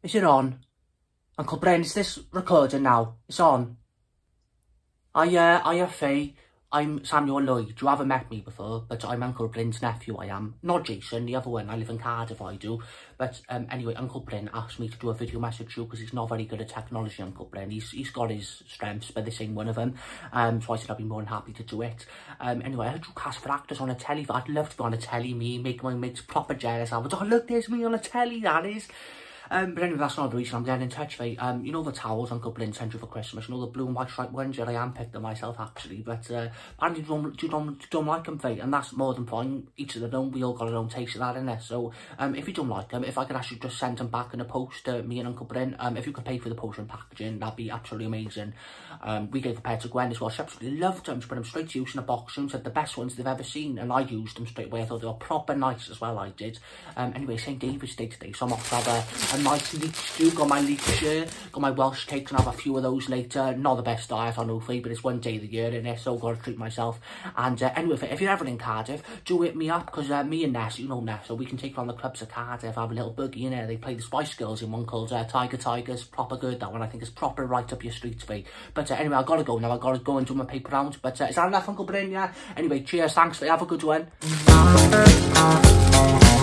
Is it on? Uncle Bryn, is this recording now? It's on. Hiya Faye. I'm Samuel Lloyd. You haven't met me before, but I'm Uncle Bryn's nephew, I am. Not Jason, the other one. I live in Cardiff, I do. But anyway, Uncle Bryn asked me to do a video message to you because he's not very good at technology, Uncle Bryn. He's got his strengths, but this ain't one of them. So I said I'd be more than happy to do it. Anyway, I heard you cast for actors on a telly. I'd love to be on a telly, me, make my mates proper jealous. I was, oh, look, there's me on a telly, that is. But anyway, that's not the reason I'm getting in touch, mate. You know the towels Uncle Bryn sent you for Christmas? You know the blue and white striped ones? Yeah, I handpicked them myself, actually. But apparently you don't like them, mate. And that's more than fine. Each of them, we all got our own taste of that, innit? So, if you don't like them, if I could actually just send them back in a post to me and Uncle Bryn, if you could pay for the post and packaging, that'd be absolutely amazing. We gave a pair to Gwen as well. She absolutely loved them. She put them straight to use in a box room. Said the best ones they've ever seen. And I used them straight away. I thought they were proper nice as well, I did. Anyway, St. David's Day today, so I'm off to have a nice leek stew. Got my leek here, got my Welsh cakes, and I'll have a few of those later. Not the best diet, I know, Faye, but it's one day of the year in it, so I've got to treat myself. And anyway, if you're ever in Cardiff, do hit me up, because me and Ness, you know Ness, so we can take on the clubs at Cardiff, have a little boogie in there. They play the Spice Girls in one called Tiger Tigers. Proper good, that one. I think it's proper right up your street, Faye. But anyway, I've got to go now. I've got to go and do my paper round. But is that enough, Uncle Bryn? Yeah? Anyway, cheers, thanks, Faye. Have a good one.